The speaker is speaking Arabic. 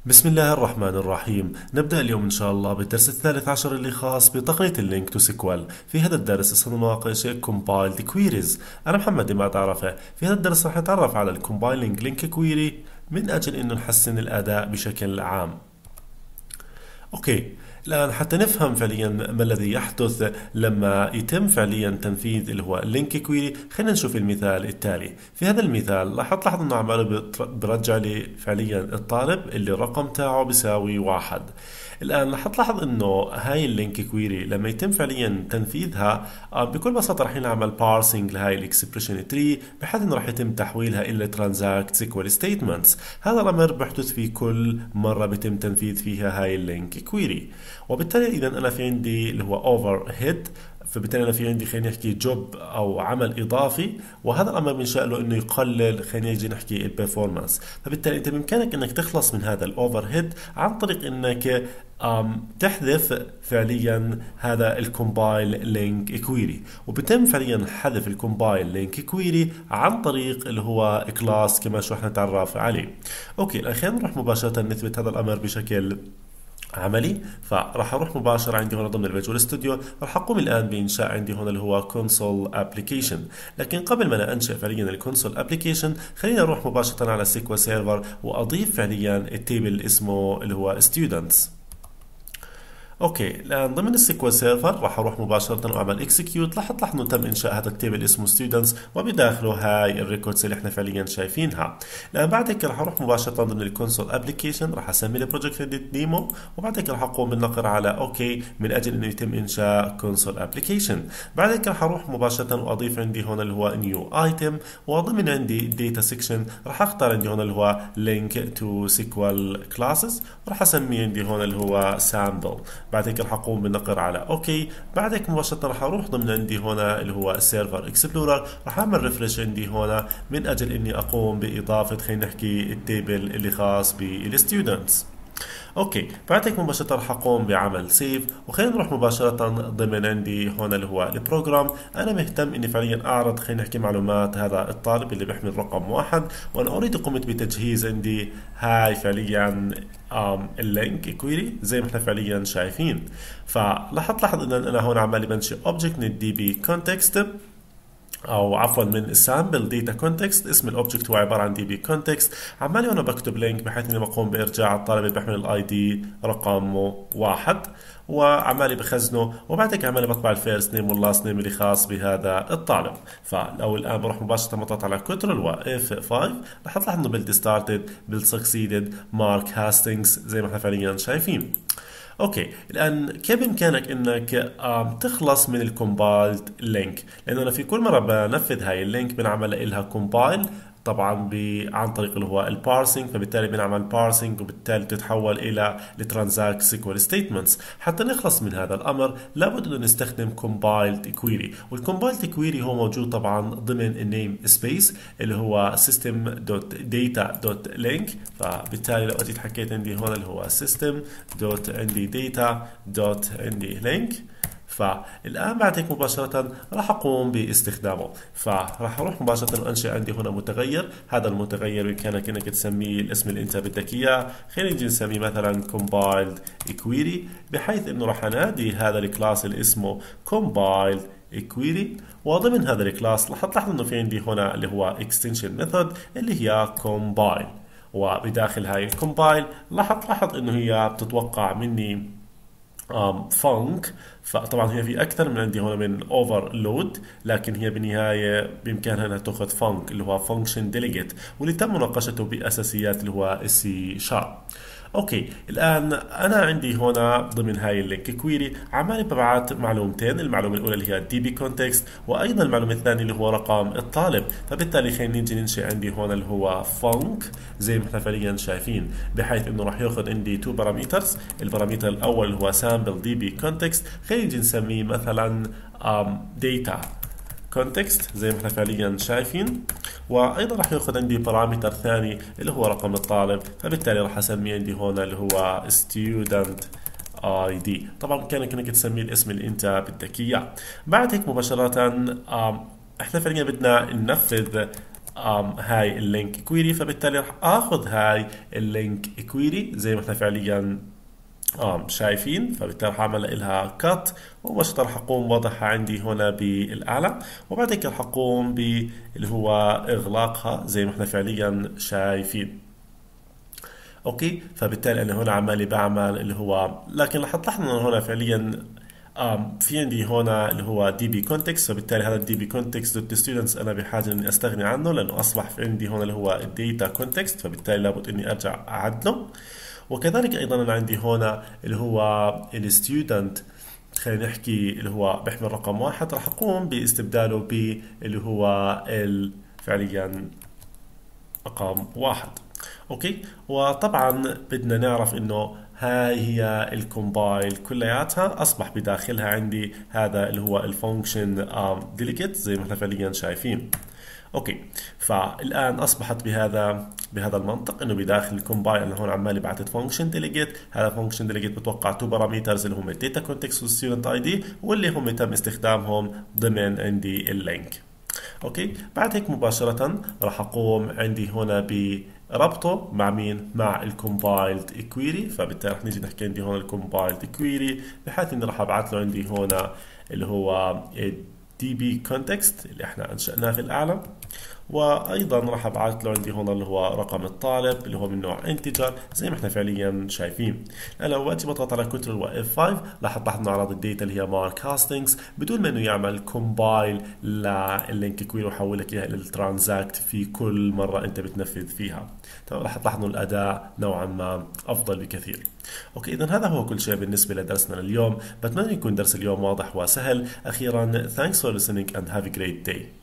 بسم الله الرحمن الرحيم. نبدأ اليوم إن شاء الله بالدرس الثالث عشر اللي خاص بتقنية اللينك تو سيكوال. في هذا الدرس سنناقش compiled queries. أنا محمد ما تعرفه. في هذا الدرس راح نتعرف على compiling link query من أجل إنه نحسن الأداء بشكل عام. أوكي، الآن حتى نفهم فعليا ما الذي يحدث لما يتم فعليا تنفيذ اللي هو اللينك كويري. خلينا نشوف المثال التالي. في هذا المثال راح تلاحظ انه عماله برجع لي فعليا الطالب اللي الرقم تاعه بيساوي 1. الآن رح تلاحظ انه هاي اللينك كويري لما يتم فعليا تنفيذها بكل بساطة رح نعمل بارسينج لهاي الاكسبريشن تري بحيث انه رح يتم تحويلها الى ترانزاكت سيكوال ستيتمنتس. هذا الامر بيحدث في كل مرة بيتم تنفيذ فيها هاي اللينك كويري، وبالتالي اذا انا في عندي اللي هو اوفر هيد، فبالتالي انا في عندي خلينا نحكي جوب او عمل اضافي، وهذا الامر من شأنه انه يقلل خلينا نيجي نحكي البرفورمانس. فبالتالي انت بامكانك انك تخلص من هذا الاوفر هيد عن طريق انك تحذف فعليا هذا الكومبايل لينك كويري، وبتم فعليا حذف الكومبايل لينك كويري عن طريق اللي هو كلاس كما شو رح نتعرف عليه. اوكي، الان خلينا نروح مباشره نثبت هذا الامر بشكل عملي. فراح اروح مباشره عندي هنا ضمن الفيجوال ستوديو، راح اقوم الان بانشاء عندي هنا اللي هو كونسول ابلكيشن. لكن قبل ما أنا انشئ فعليا الكونسول ابلكيشن خليني اروح مباشره على سيكوال سيرفر واضيف فعليا التيبل اسمه اللي هو ستودنتس. اوكي، الان ضمن السيكوال سيرفر راح اروح مباشره واعمل اكسكيوت. راح تلاحظ انه تم انشاء هذا التيبل اسمه ستودنتس وبداخله هاي الريكوردز اللي احنا فعليا شايفينها. الان بعد هيك راح اروح مباشره ضمن الكونسول ابلكيشن، راح اسمي البروجكت ديمو، وبعد هيك راح اقوم بالنقر على اوكي من اجل انه يتم انشاء كونسول ابلكيشن. بعد هيك راح اروح مباشره واضيف عندي هنا اللي هو نيو ايتم، وضمن عندي داتا سيكشن راح اختار عندي هنا اللي هو لينك تو سيكوال كلاسز، وراح اسميه عندي هنا اللي هو سامبل. بعد هيك رح اقوم بالنقر على اوكي. بعد هيك مباشره رح اروح ضمن عندي هنا اللي هو السيرفر اكسبلورر، رح اعمل ريفرش عندي هنا من اجل اني اقوم باضافه خلينا نحكي التيبل اللي خاص بالستودنتس. اوكي، بعد هيك مباشره رح اقوم بعمل سيف، وخلينا نروح مباشره ضمن عندي هنا اللي هو البروجرام. انا مهتم اني فعليا اعرض خلينا نحكي معلومات هذا الطالب اللي بيحمل رقم 1، وانا اوريدي قمت بتجهيز عندي هاي فعليا اللينك كويري زي ما احنا فعليا شايفين. فلاحظ تلاحظ ان انا هون عمالي بنشئ اوبجكت من الدي بي كونتكست، او عفوا من السامبل داتا كونتكست. اسم الاوبجكت هو عباره عن دي بي كونتكست. عمالي وانا بكتب لينك بحيث اني بقوم بارجاع الطالب اللي بيحمل الاي دي رقم 1، وعمالي بخزنه، وبعد هيك عمالي بطبع الفيرست نيم واللاست نيم اللي خاص بهذا الطالب. فلو الان بروح مباشره بضغط على كنترول و F5 رح تلاحظ انه بيلد ستارتد بيلد سكسيدد مارك هاستنجز زي ما احنا فعليا شايفين. اوكي، الان كيف بامكانك انك تخلص من الكومبايلد لينك؟ لانه انا في كل مره بنفذ هاي اللينك بنعمل لها كومبايل طبعا عن طريق اللي هو البارسينج، فبالتالي بنعمل بارسينج وبالتالي تتحول الى الترانزاكت سيكوال ستيتمنتس. حتى نخلص من هذا الامر لابد انه نستخدم كومبايلد كويري، والكومبايلد كويري هو موجود طبعا ضمن النيم سبيس اللي هو system.data.link. فبالتالي لو اجيت حكيت عندي هون اللي هو system.data.link، فالآن بعد هيك مباشرة راح أقوم باستخدامه. فراح أروح مباشرة وأنشئ عندي هنا متغير. هذا المتغير بإمكانك إنك تسميه الاسم اللي أنت بدك إياه. خلينا نجي نسميه مثلا compiled query، بحيث إنه راح أنادي هذا الكلاس اللي اسمه compiled query، وضمن هذا الكلاس راح تلاحظ إنه في عندي هنا اللي هو extension method اللي هي compile، وبداخل هاي الcompile راح تلاحظ إنه هي بتتوقع مني فانك. فطبعا هي في اكثر من عندي هنا من اوفرلود، لكن هي بالنهايه بامكانها انها تاخذ فانك اللي هو فانكشن ديليجيت، واللي تم مناقشته باساسيات اللي هو السي شارب. اوكي، الان انا عندي هنا ضمن هاي اللينك كويري عمالي ببعث معلومتين. المعلومه الاولى اللي هي الدي بي كونتكست، وايضا المعلومه الثانيه اللي هو رقم الطالب. فبالتالي خلينا نيجي ننشئ عندي هنا اللي هو فانك زي ما احنا فعليا شايفين، بحيث انه راح ياخذ عندي تو بارامترز. البارامتر الاول اللي هو سامبل دي بي كونتكست، خلينا نيجي نسميه مثلا داتا كونتكست زي ما احنا فعليا شايفين، وايضا راح ياخذ عندي بارامتر ثاني اللي هو رقم الطالب. فبالتالي راح اسميه عندي هنا اللي هو student ID. طبعا بامكانك انك تسميه الاسم اللي انت بدك اياه. بعد هيك مباشره احنا فعليا بدنا ننفذ هاي اللينك كويري، فبالتالي راح اخذ هاي اللينك كويري زي ما احنا فعليا شايفين. فبالتالي راح اعمل لها كات، ومباشرة راح اقوم بوضعها عندي هنا بالاعلى، وبعد هيك راح اقوم باللي هو اغلاقها زي ما احنا فعليا شايفين. اوكي، فبالتالي انا هنا عمالي بعمل اللي هو، لكن رح تلاحظوا انه هنا فعليا في عندي هنا اللي هو دي بي كونتكست. فبالتالي هذا الدي بي كونتكست دوت ستودنتس انا بحاجه اني استغني عنه، لانه اصبح في عندي هنا اللي هو الديتا كونتكست، فبالتالي لابد اني ارجع اعدله. وكذلك ايضا انا عندي هنا اللي هو الستودنت، خلينا نحكي اللي هو بيحمل رقم واحد، راح اقوم باستبداله باللي هو فعليا رقم واحد. اوكي، وطبعا بدنا نعرف انه هاي هي الكومبايل كلياتها اصبح بداخلها عندي هذا اللي هو الفانكشن ديليجيت زي ما احنا فعليا شايفين. اوكي، فالان اصبحت بهذا المنطق انه بداخل الكومبايل انا هون عمالي بعثت فانكشن ديليجيت. هذا فانكشن ديليجيت بتوقع تو بارامترز اللي هم الداتا كونتكست والستودنت اي دي، واللي هم تم استخدامهم ضمن عندي اللينك. اوكي، بعد هيك مباشرة راح اقوم عندي هنا بربطه مع مين؟ مع الكومبايلد كويري. فبالتالي رح نيجي نحكي عندي هون الكومبايلد كويري، بحيث اني راح ابعث له عندي هنا اللي هو دي بي كونتكست اللي احنا انشأناه في الاعلى، وايضا راح ابعث له عندي هنا اللي هو رقم الطالب اللي هو من نوع انتجر زي ما احنا فعليا شايفين. الان لو اجي بضغط على كنترول و F5 راح تلاحظ انه اعراض الداتا اللي هي مارك هاستنجز بدون ما انه يعمل كومبايل لللينك كويري ويحول لك اياها للترانزاكت في كل مره انت بتنفذ فيها. تمام، راح تلاحظ انه الاداء نوعا ما افضل بكثير. اوكي، اذا هذا هو كل شيء بالنسبه لدرسنا اليوم. بتمنى يكون درس اليوم واضح وسهل. اخيرا thanks for listening and have a great day.